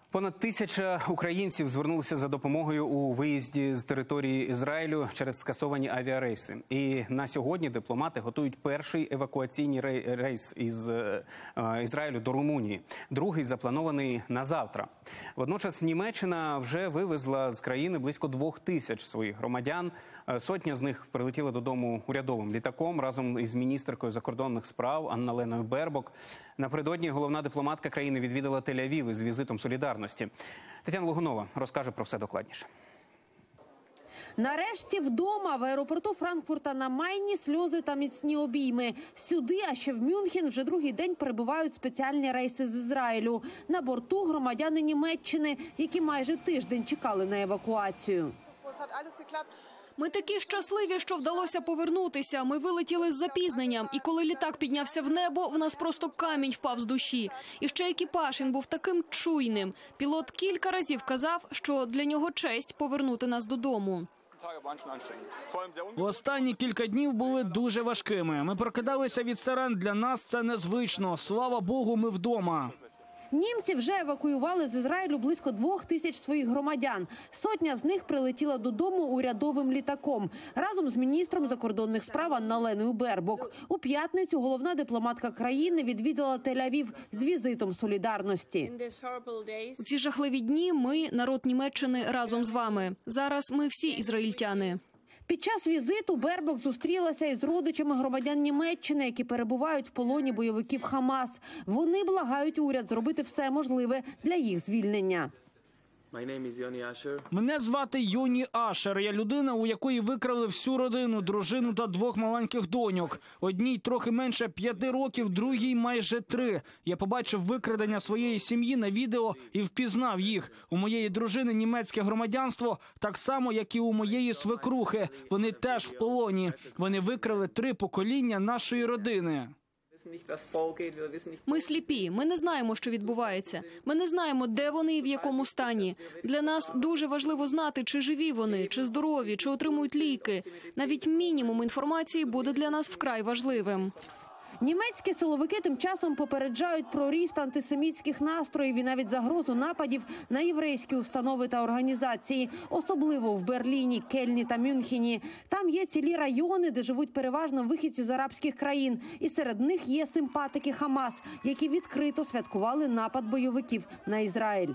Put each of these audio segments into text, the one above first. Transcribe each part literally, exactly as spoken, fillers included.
Понад тисяча українців звернулися за допомогою у виїзді з території Ізраїлю через скасовані авіарейси. І на сьогодні дипломати готують перший евакуаційний рейс із Ізраїлю до Румунії. Другий запланований на завтра. Водночас Німеччина вже вивезла з країни близько двох тисяч своїх громадян. Сотня з них прилетіли додому урядовим літаком разом із міністеркою закордонних справ Анна-Леною Бербок. Напередодні головна дипломатка країни відвідала Тель-Авів із візитом солідарності. Тетяна Логунова розкаже про все докладніше. Нарешті вдома. В аеропорту Франкфурта на Майні сльози та міцні обійми. Сюди, а ще в Мюнхен, вже другий день прибувають спеціальні рейси з Ізраїлю. На борту громадяни Німеччини, які майже тиждень чекали на евакуацію. Ми такі щасливі, що вдалося повернутися. Ми вилетіли з запізненням. І коли літак піднявся в небо, в нас просто камінь впав з душі. І ще екіпаж, він був таким чуйним. Пілот кілька разів казав, що для нього честь повернути нас додому. Останні кілька днів були дуже важкими. Ми прокидалися від сирен, для нас це незвично. Слава Богу, ми вдома. Німці вже евакуювали з Ізраїлю близько двох тисяч своїх громадян. Сотня з них прилетіла додому урядовим літаком разом з міністром закордонних справ Анна-Леною Бербок. У п'ятницю головна дипломатка країни відвідала Тель-Авів з візитом солідарності. У ці жахливі дні ми, народ Німеччини, разом з вами. Зараз ми всі ізраїльтяни. Під час візиту Бербок зустрілася із родичами громадян Німеччини, які перебувають в полоні бойовиків Хамас. Вони благають уряд зробити все можливе для їх звільнення. Мене звати Йоні Ашер. Я людина, у якої викрали всю родину, дружину та двох маленьких доньок. Одній трохи менше п'яти років, другій майже три. Я побачив викрадення своєї сім'ї на відео і впізнав їх. У моєї дружини німецьке громадянство, так само, як і у моєї свекрухи. Вони теж в полоні. Вони викрали три покоління нашої родини. Ми сліпі, ми не знаємо, що відбувається. Ми не знаємо, де вони і в якому стані. Для нас дуже важливо знати, чи живі вони, чи здорові, чи отримують ліки. Навіть мінімум інформації буде для нас вкрай важливим. Німецькі силовики тим часом попереджають про ріст антисемітських настроїв і навіть загрозу нападів на єврейські установи та організації, особливо в Берліні, Кельні та Мюнхені. Там є цілі райони, де живуть переважно вихідці з арабських країн, і серед них є симпатики Хамас, які відкрито святкували напад бойовиків на Ізраїль.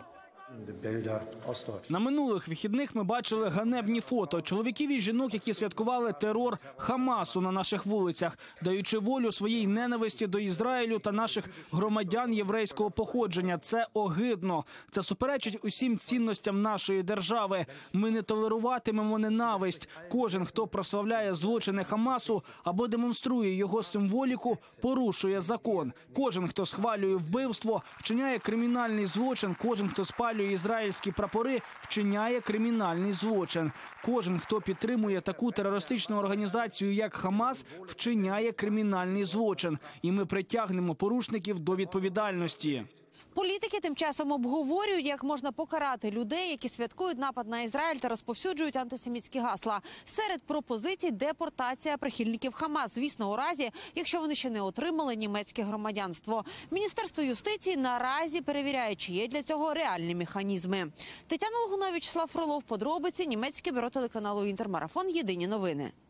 На минулих вихідних ми бачили ганебні фото чоловіків і жінок, які святкували терор Хамасу на наших вулицях, даючи волю своїй ненависті до Ізраїлю та наших громадян єврейського походження. Це огидно. Це суперечить усім цінностям нашої держави. Ми не толеруватимемо ненависть. Кожен, хто прославляє злочини Хамасу або демонструє його символіку, порушує закон. Кожен, хто схвалює вбивство, вчиняє кримінальний злочин. Кожен, хто спалює ізраїльські прапори, вчиняє кримінальний злочин. Кожен, хто підтримує таку терористичну організацію, як Хамас, вчиняє кримінальний злочин. І ми притягнемо порушників до відповідальності. Політики тим часом обговорюють, як можна покарати людей, які святкують напад на Ізраїль та розповсюджують антисемітські гасла. Серед пропозицій – депортація прихильників Хамас, звісно, у разі, якщо вони ще не отримали німецьке громадянство. Міністерство юстиції наразі перевіряє, чи є для цього реальні механізми. Тетяна Логунова, Вячеслав Фролов, подробиці, Німецьке бюро телеканалу «Інтермарафон», єдині новини.